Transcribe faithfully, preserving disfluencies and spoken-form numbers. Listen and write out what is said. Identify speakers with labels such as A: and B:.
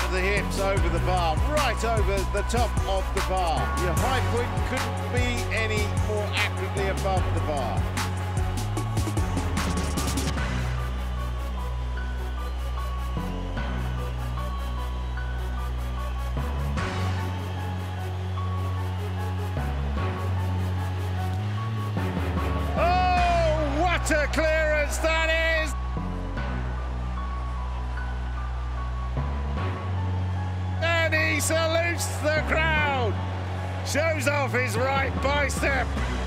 A: of the hips over the bar, right over the top of the bar. Your high point couldn't be any more accurately above the bar. Oh, what a clearance that is! And he salutes the crowd, shows off his right bicep.